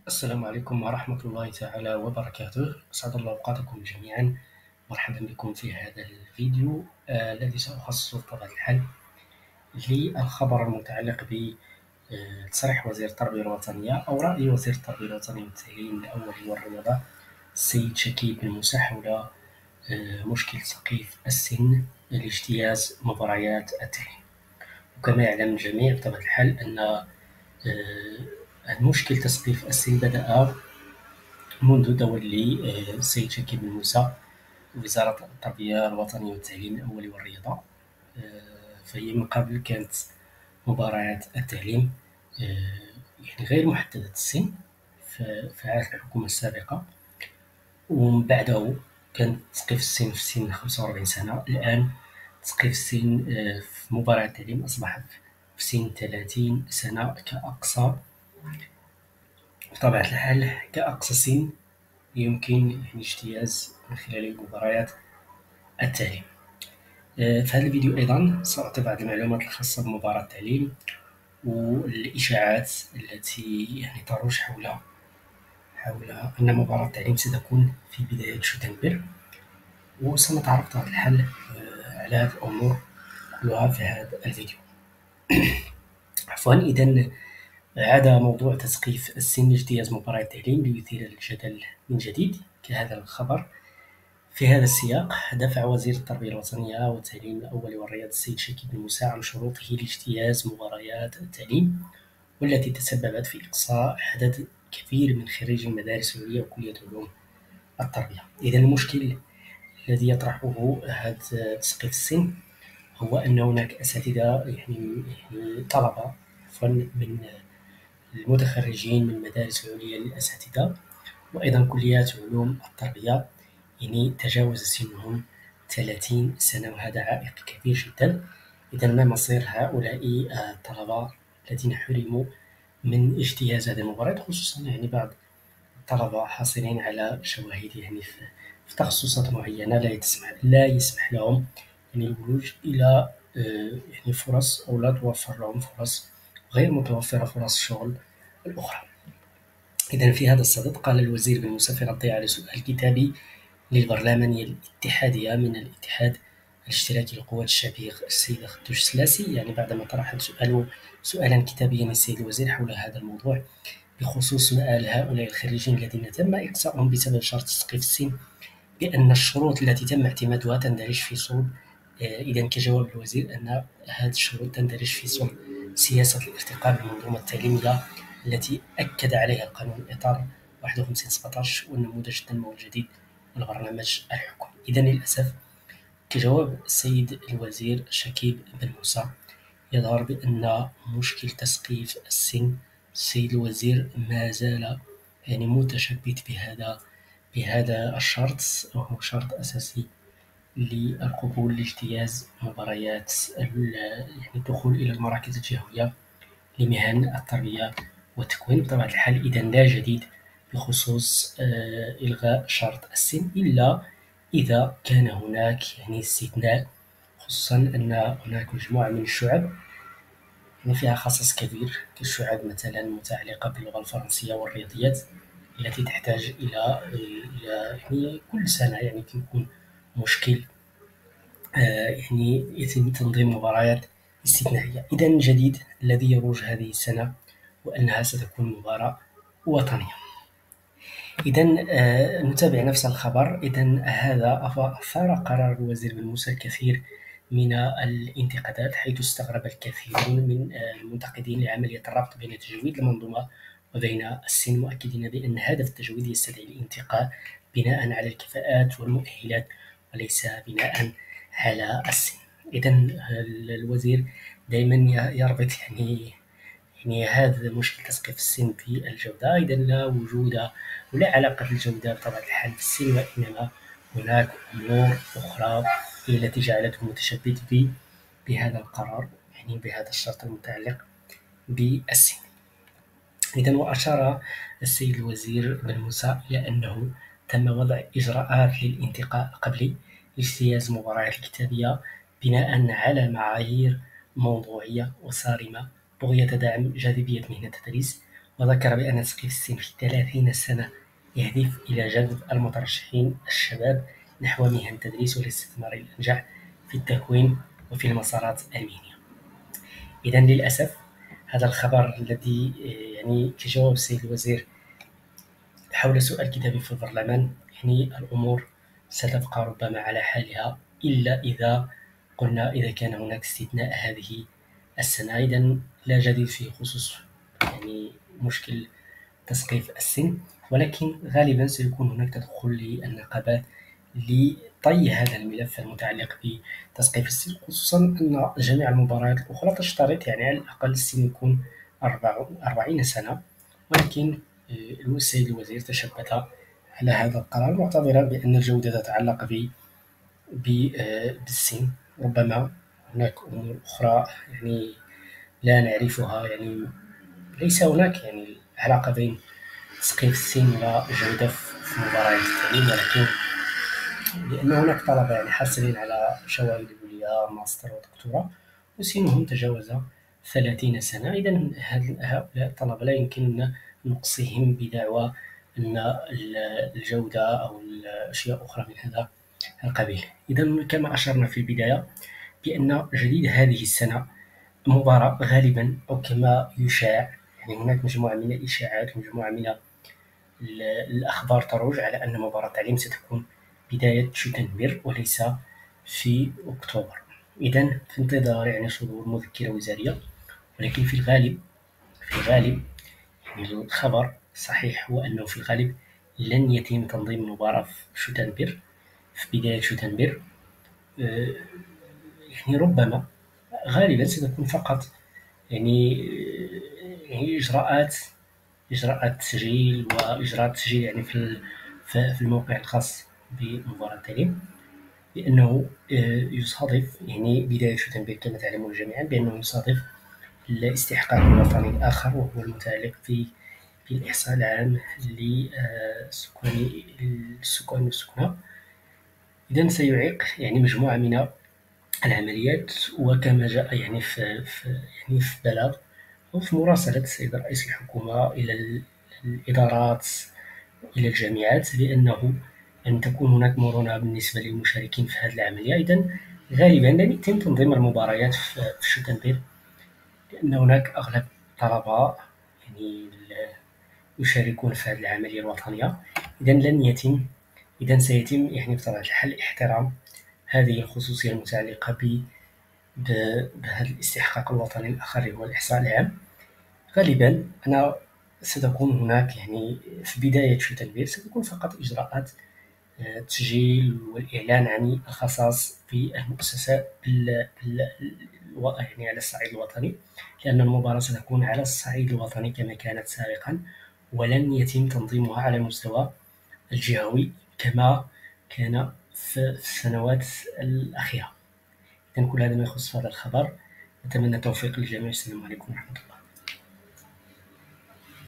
السلام عليكم ورحمة الله تعالى وبركاته. أسعد الله أوقاتكم جميعا. مرحبا بكم في هذا الفيديو الذي سأخصصه بطبيعة الحال للخبر المتعلق بتصريح وزير التربية الوطنية أو رأي وزير التربية الوطنية والتعليم الأولي والرياضة السيد شكيب بن موسى حول مشكل سقيف السن لاجتياز مباريات التعليم. وكما يعلم الجميع بطبيعة الحال أن المشكل تسقيف السن بدأ منذ تولي السيد شكيب بن موسى وزارة التربية الوطنية والتعليم الأولي والرياضة. فهي من قبل كانت مباريات التعليم يعني غير محددة السن في عهد الحكومة السابقة، ومن بعده كان تسقيف السن في سن 45 سنة. الآن تسقيف السن في مباريات التعليم أصبح في سن 30 سنة كأقصى، بطبيعة الحال كأقصى سن يمكن الاجتياز من خلال مباريات التعليم. في هذا الفيديو أيضا سأعطي بعض المعلومات الخاصة بمباراة التعليم والإشاعات التي يعني تروج حول أن مباراة التعليم ستكون في بداية شتنبر، وسنتعرف بطبيعة الحال على هذه الأمور كلها في هذا الفيديو. عفوا، إذا عاد موضوع تسقيف السن لاجتياز مباراة التعليم ليثير الجدل من جديد كهذا الخبر. في هذا السياق دافع وزير التربية الوطنية والتعليم الأولي والرياضة السيد شكيب بن موسى عن شروطه لاجتياز مباريات التعليم، والتي تسببت في إقصاء عدد كبير من خريجي المدارس العليا وكلية علوم التربية. إذا المشكل الذي يطرحه هذا تسقيف السن هو أن هناك أساتذة يعني طلبة من المتخرجين من المدارس العليا للأساتذة وأيضا كليات علوم التربية يعني تجاوز سنهم 30 سنة، وهذا عائق كبير جدا. إذا ما مصير هؤلاء الطلبة الذين حرموا من اجتياز هذه المباريات، خصوصا يعني بعض الطلبة حاصلين على شواهد يعني في تخصصات معينة لا يسمح لهم يعني الولوج إلى يعني فرص، أو لا توفر لهم فرص، غير متوفرة فرص الشغل الأخرى. إذا في هذا الصدد قال الوزير بن موسى في رده على سؤال كتابي للبرلمانية الاتحادية من الاتحاد الاشتراكي للقوات الشعبية السيدة خدوش سلاسي، يعني بعدما طرحت سؤالا كتابيا للسيد الوزير حول هذا الموضوع بخصوص سؤال هؤلاء الخريجين الذين تم إقصاؤهم بسبب شرط تسقيف السن بأن الشروط التي تم اعتمادها تندرج في صلب إذا كجواب الوزير أن هذه الشروط تندرج في صلب سياسة الارتقاء بالمنظومة التعليمية التي أكد عليها القانون الإطار 51/17 والنموذج التنموي الجديد والبرنامج الحكومي. إذا للأسف كجواب السيد الوزير شكيب بن موسى يظهر بأن مشكل تسقيف السن السيد الوزير ما زال يعني متشبث بهذا الشرط، وهو شرط أساسي للقبول لاجتياز مباريات يعني الدخول إلى المراكز الجهوية لمهن التربية والتكوين. بطبيعة الحال إذا لا جديد بخصوص إلغاء شرط السن إلا إذا كان هناك يعني استثناء، خصوصا أن هناك مجموعة من الشعب يعني فيها خصص كبير كالشعب مثلا المتعلقة باللغة الفرنسية والرياضيات التي تحتاج إلى يعني كل سنة يعني يكون مشكل يعني يتم تنظيم مباريات استثنائية. إذا الجديد الذي يروج هذه السنة وأنها ستكون مباراة وطنية. إذا نتابع نفس الخبر. إذا هذا أثار قرار الوزير بن موسى الكثير من الانتقادات، حيث استغرب الكثيرون من المنتقدين لعملية الربط بين تجويد المنظومة وبين السن، مؤكدين بأن هدف التجويد يستدعي الانتقاء بناء على الكفاءات والمؤهلات وليس بناء على السن. إذا الوزير دائما يربط يعني هذا مشكل تسقيف السن في الجودة. إذا لا وجود ولا علاقة الجودة بطبيعة الحال في السن، وإنما هناك أمور أخرى هي التي جعلته متشبث بهذا القرار، يعني بهذا الشرط المتعلق بالسن. إذا وأشار السيد الوزير بن موسى إلى أنه تم وضع إجراءات للانتقاء القبلي لاجتياز المباريات الكتابية بناء على معايير موضوعية وصارمة بغية دعم جاذبية مهنة التدريس وذكر بأن تثقيف السن في 30 سنة يهدف إلى جذب المترشحين الشباب نحو مهن التدريس والاستثمار الأنجح في التكوين وفي المسارات المهنية. إذا للأسف هذا الخبر الذي يعني كجواب السيد الوزير حول سؤال كتابي في البرلمان، يعني الأمور ستبقى ربما على حالها إلا إذا قلنا إذا كان هناك استثناء هذه السنة. إذا لا جديد في خصوص يعني مشكل تسقيف السن، ولكن غالبا سيكون هناك تدخل للنقابات لطي هذا الملف المتعلق بتسقيف السن، خصوصا أن جميع المباريات الأخرى تشترط يعني على الأقل السن يكون 40 سنة، ولكن السيد الوزير تشبث على هذا القرار معتبرا بأن الجودة تتعلق بالسن. ربما هناك أمور أخرى يعني لا نعرفها، يعني ليس هناك يعني علاقة بين تسقيف السن وجودة في مباريات التعليم، ولكن لأن هناك طلبة يعني حاصلين على شواهد عليا ماستر ودكتوراه وسنهم تجاوز 30 سنة. إذا هؤلاء الطلبة لا يمكننا نقصيهم بدعوى أن الجودة أو الأشياء أخرى من هذا القبيل. إذا كما أشرنا في البداية بأن جديد هذه السنة مباراة غالبا، أو كما يشاع يعني هناك مجموعة من الإشاعات ومجموعة من الأخبار تروج على أن مباراة التعليم ستكون بداية شتنبر وليس في أكتوبر. إذا في انتظار يعني صدور مذكرة وزارية، ولكن في الغالب يعني الخبر صحيح هو أنه في الغالب لن يتم تنظيم المباراة في شتنبر في بداية شتنبر. يعني ربما غالبا ستكون فقط يعني إجراءات تسجيل وإجراءات تسجيل يعني في الموقع الخاص بمباراة التعليم، بأنه يصادف يعني بداية شتنبر كما تعلمون جميعا بأنه يصادف الاستحقاق الوطني الآخر، وهو المتعلق بالإحصاء العام للسكان والسكنى. إذا سيعيق يعني مجموعة من العمليات، وكما جاء يعني في بلاغ أو في مراسلة السيد رئيس الحكومة إلى الإدارات إلى الجامعات بأنه أن تكون هناك مرونة بالنسبة للمشاركين في هذه العملية. إذا غالبا لن يتم تنظيم المباريات في شتنبر، لأن هناك أغلب الطلبة يعني يشاركون في هذه العملية الوطنية. إذا لن يتم، إذا سيتم يعني بطبيعة الحال احترام هذه الخصوصية المتعلقة بهذا الاستحقاق الوطني الآخر هو الإحصاء العام. غالبا أنا ستكون هناك يعني في بداية شتنبر ستكون فقط إجراءات التسجيل والإعلان عن الخصاص بالمؤسسة يعني على الصعيد الوطني، لأن المباراة ستكون على الصعيد الوطني كما كانت سابقا، ولن يتم تنظيمها على المستوى الجهوي كما كان في السنوات الأخيرة. إذن كل هذا ما يخص هذا الخبر، نتمنى التوفيق للجميع. السلام عليكم ورحمة الله.